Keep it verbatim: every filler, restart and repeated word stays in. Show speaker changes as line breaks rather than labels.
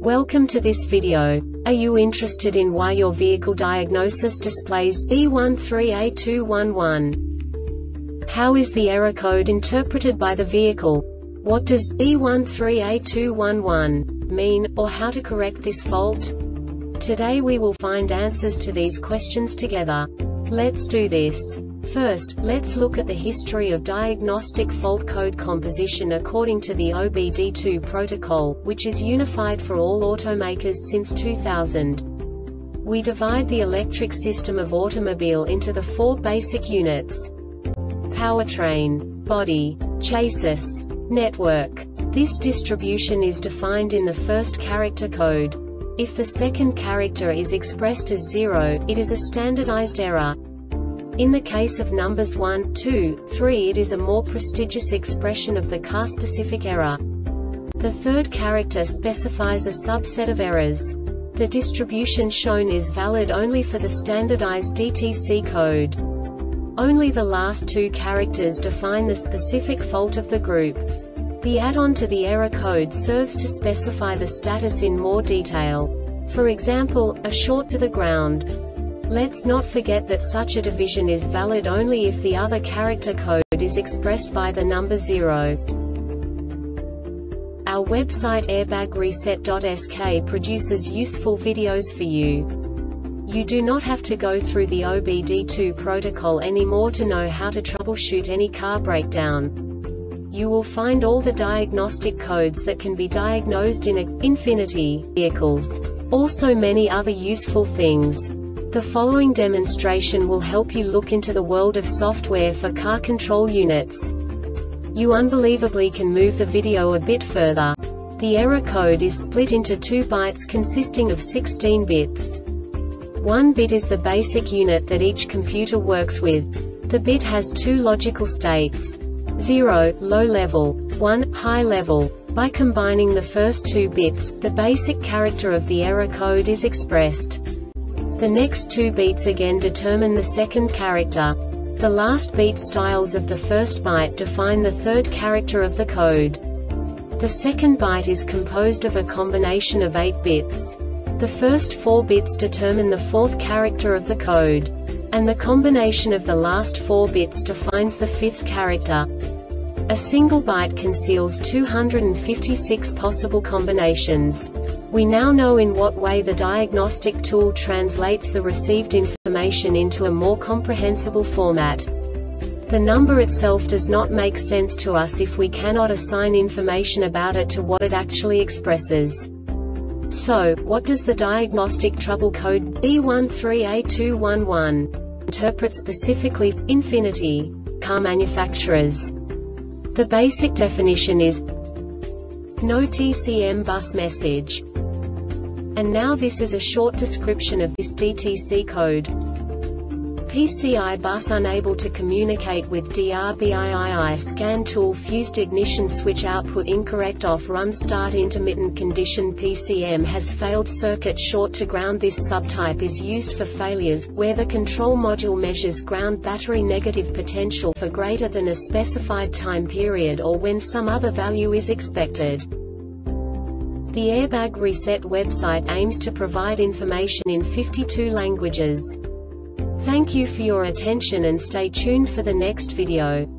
Welcome to this video. Are you interested in why your vehicle diagnosis displays B one three A two one one? How is the error code interpreted by the vehicle? What does B one three A two one one mean, or how to correct this fault? Today we will find answers to these questions together. Let's do this. First, let's look at the history of diagnostic fault code composition according to the O B D two protocol, which is unified for all automakers since two thousand. We divide the electric system of automobile into the four basic units: powertrain, body, chassis, network. This distribution is defined in the first character code. If the second character is expressed as zero, it is a standardized error. In the case of numbers one, two, three, it is a more prestigious expression of the car-specific error. The third character specifies a subset of errors. The distribution shown is valid only for the standardized D T C code. Only the last two characters define the specific fault of the group. The add-on to the error code serves to specify the status in more detail. For example, a short to the ground. Let's not forget that such a division is valid only if the other character code is expressed by the number zero. Our website airbag reset dot S K produces useful videos for you. You do not have to go through the O B D two protocol anymore to know how to troubleshoot any car breakdown. You will find all the diagnostic codes that can be diagnosed in a Infiniti vehicles. Also many other useful things. The following demonstration will help you look into the world of software for car control units. You unbelievably can move the video a bit further. The error code is split into two bytes consisting of sixteen bits. One bit is the basic unit that each computer works with. The bit has two logical states: zero, low level, one, high level. By combining the first two bits, the basic character of the error code is expressed. The next two beats again determine the second character. The last beat styles of the first byte define the third character of the code. The second byte is composed of a combination of eight bits. The first four bits determine the fourth character of the code. And the combination of the last four bits defines the fifth character. A single byte conceals two hundred fifty-six possible combinations. We now know in what way the diagnostic tool translates the received information into a more comprehensible format. The number itself does not make sense to us if we cannot assign information about it to what it actually expresses. So, what does the diagnostic trouble code B one three A two one one interpret specifically for Infiniti car manufacturers? The basic definition is no T C M bus message. And now this is a short description of this D T C code. P C I bus unable to communicate with D R B I I I scan tool fused ignition switch output incorrect off run start intermittent condition P C M has failed circuit short to ground. This subtype is used for failures where the control module measures ground battery negative potential for greater than a specified time period or when some other value is expected. The Airbag Reset website aims to provide information in fifty-two languages. Thank you for your attention and stay tuned for the next video.